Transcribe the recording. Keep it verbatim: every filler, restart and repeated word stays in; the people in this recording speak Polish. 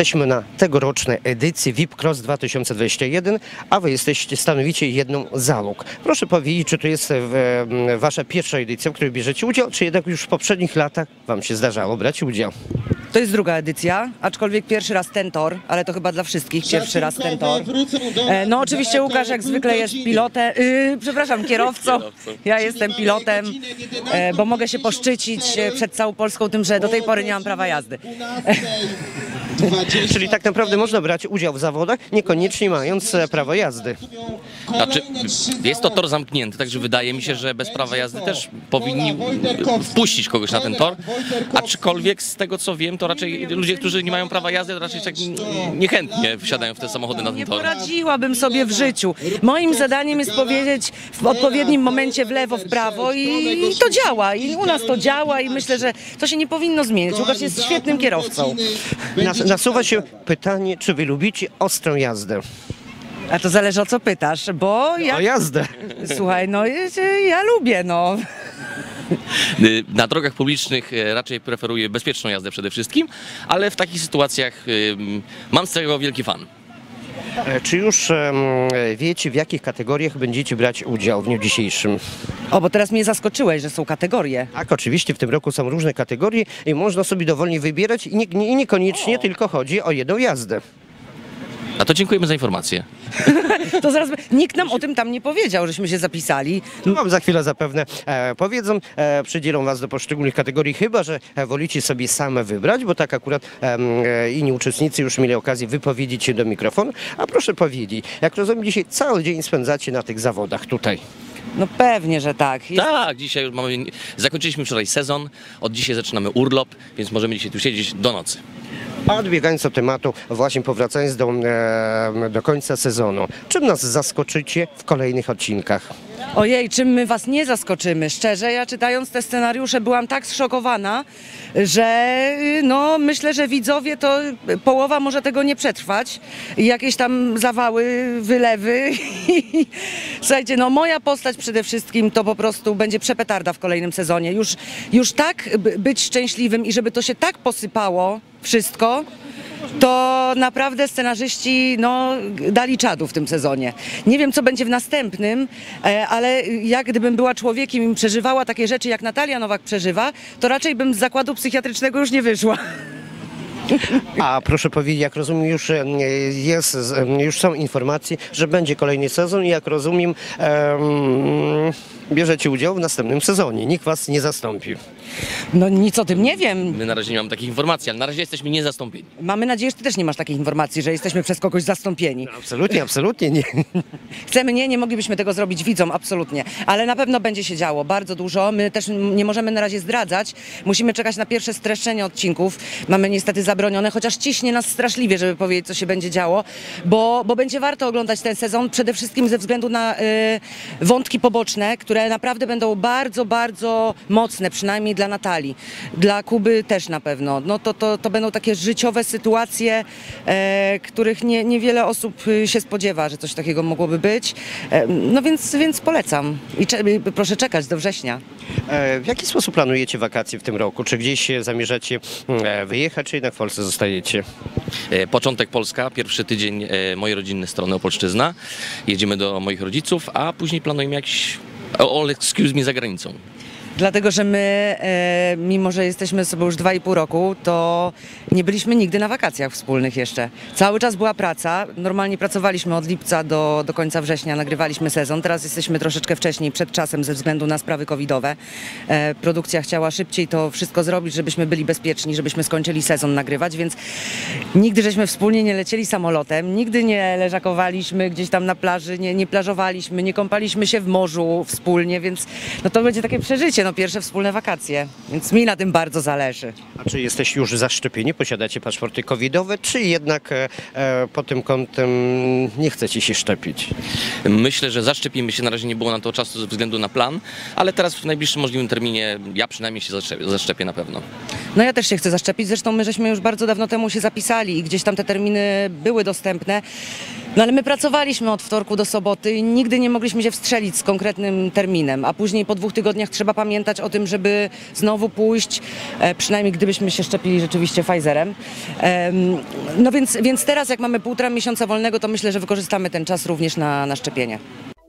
Jesteśmy na tegorocznej edycji V I P Cross dwa tysiące dwadzieścia jeden, a wy jesteście, stanowicie jedną z zalóg. Proszę powiedzieć, czy to jest w, wasza pierwsza edycja, w której bierzecie udział, czy jednak już w poprzednich latach wam się zdarzało brać udział? To jest druga edycja, aczkolwiek pierwszy raz ten tor, ale to chyba dla wszystkich pierwszy raz ten tor. E, no oczywiście Łukasz jak zwykle jest pilotem, yy, przepraszam, kierowcą. Ja jestem pilotem, e, bo mogę się poszczycić przed całą Polską tym, że do tej pory nie mam prawa jazdy. Czyli tak naprawdę można brać udział w zawodach, niekoniecznie mając prawo jazdy. Znaczy, jest to tor zamknięty, także wydaje mi się, że bez prawa jazdy też powinni wpuścić kogoś na ten tor. Aczkolwiek z tego co wiem, to raczej ludzie, którzy nie mają prawa jazdy, to raczej tak niechętnie wsiadają w te samochody na ten Nie tor. poradziłabym sobie w życiu. Moim zadaniem jest powiedzieć w odpowiednim momencie w lewo, w prawo i, i to działa. I u nas to działa i myślę, że to się nie powinno zmienić. Łukasz jest świetnym kierowcą. Nas, nasuwa się pytanie, czy wy lubicie ostrą jazdę? A to zależy o co pytasz, bo ja... O jazdę! Słuchaj, no ja lubię, no. Na drogach publicznych raczej preferuję bezpieczną jazdę przede wszystkim, ale w takich sytuacjach mam z tego wielki fan. Czy już um, wiecie, w jakich kategoriach będziecie brać udział w dniu dzisiejszym? O, bo teraz mnie zaskoczyłeś, że są kategorie. Tak, oczywiście w tym roku są różne kategorie i można sobie dowolnie wybierać i nie, nie, niekoniecznie tylko chodzi o jedną jazdę. A to dziękujemy za informację. To zaraz, nikt nam o tym tam nie powiedział, żeśmy się zapisali. No, wam za chwilę zapewne e, powiedzą, e, przydzielą was do poszczególnych kategorii, chyba że e, wolicie sobie same wybrać, bo tak akurat e, e, inni uczestnicy już mieli okazję wypowiedzieć się do mikrofonu. A proszę powiedzieć, jak rozumiem, dzisiaj cały dzień spędzacie na tych zawodach tutaj. No pewnie, że tak. Jest... Tak, dzisiaj już mamy, zakończyliśmy wczoraj sezon, od dzisiaj zaczynamy urlop, więc możemy dzisiaj tu siedzieć do nocy. A odbiegając od tematu, właśnie powracając do, e, do końca sezonu, czym nas zaskoczycie w kolejnych odcinkach? Ojej, czym my was nie zaskoczymy? Szczerze, ja czytając te scenariusze byłam tak zszokowana, że no myślę, że widzowie to połowa może tego nie przetrwać. Jakieś tam zawały, wylewy. Słuchajcie, no moja postać przede wszystkim to po prostu będzie przepetarda w kolejnym sezonie. Już, już tak być szczęśliwym i żeby to się tak posypało wszystko, to naprawdę scenarzyści no, dali czadu w tym sezonie. Nie wiem, co będzie w następnym, ale jak gdybym była człowiekiem i przeżywała takie rzeczy, jak Natalia Nowak przeżywa, to raczej bym z zakładu psychiatrycznego już nie wyszła. A proszę powiedzieć, jak rozumiem, już, jest, już są informacje, że będzie kolejny sezon i jak rozumiem, um, bierzecie udział w następnym sezonie. Nikt was nie zastąpi. No nic o tym nie wiem. My na razie nie mamy takich informacji, ale na razie jesteśmy niezastąpieni. Mamy nadzieję, że ty też nie masz takich informacji, że jesteśmy przez kogoś zastąpieni. Absolutnie, absolutnie nie. Chcemy, nie, nie moglibyśmy tego zrobić widzom, absolutnie. Ale na pewno będzie się działo bardzo dużo. My też nie możemy na razie zdradzać. Musimy czekać na pierwsze streszczenie odcinków. Mamy niestety zabronione, chociaż ciśnie nas straszliwie, żeby powiedzieć, co się będzie działo, bo, bo będzie warto oglądać ten sezon, przede wszystkim ze względu na y, wątki poboczne, które naprawdę będą bardzo, bardzo mocne, przynajmniej dla Natalii. Dla Kuby też na pewno. No to, to, to będą takie życiowe sytuacje, e, których nie, niewiele osób się spodziewa, że coś takiego mogłoby być. E, no więc, więc polecam i cze proszę czekać do września. E, w jaki sposób planujecie wakacje w tym roku? Czy gdzieś zamierzacie e, wyjechać, czy jednak w Polsce zostajecie? E, początek Polska, pierwszy tydzień e, mojej rodzinnej strony Opolszczyzna. Jedziemy do moich rodziców, a później planujemy jakiś all excuse me za granicą. Dlatego, że my, e, mimo że jesteśmy z sobą już dwa i pół roku, to nie byliśmy nigdy na wakacjach wspólnych jeszcze. Cały czas była praca. Normalnie pracowaliśmy od lipca do, do końca września, nagrywaliśmy sezon. Teraz jesteśmy troszeczkę wcześniej, przed czasem, ze względu na sprawy covidowe. E, produkcja chciała szybciej to wszystko zrobić, żebyśmy byli bezpieczni, żebyśmy skończyli sezon nagrywać, więc nigdy żeśmy wspólnie nie lecieli samolotem, nigdy nie leżakowaliśmy gdzieś tam na plaży, nie, nie plażowaliśmy, nie kąpaliśmy się w morzu wspólnie, więc no to będzie takie przeżycie. No, pierwsze wspólne wakacje, więc mi na tym bardzo zależy. A czy jesteście już zaszczepieni, posiadacie paszporty covidowe, czy jednak e, e, pod tym kątem nie chcecie się szczepić? Myślę, że zaszczepimy się, na razie nie było na to czasu ze względu na plan, ale teraz w najbliższym możliwym terminie ja przynajmniej się zaszczepię, zaszczepię na pewno. No ja też się chcę zaszczepić, zresztą my żeśmy już bardzo dawno temu się zapisali i gdzieś tam te terminy były dostępne. No ale my pracowaliśmy od wtorku do soboty i nigdy nie mogliśmy się wstrzelić z konkretnym terminem, a później po dwóch tygodniach trzeba pamiętać o tym, żeby znowu pójść, e, przynajmniej gdybyśmy się szczepili rzeczywiście Pfizerem. Em, no więc, więc teraz jak mamy półtora miesiąca wolnego, to myślę, że wykorzystamy ten czas również na, na szczepienie.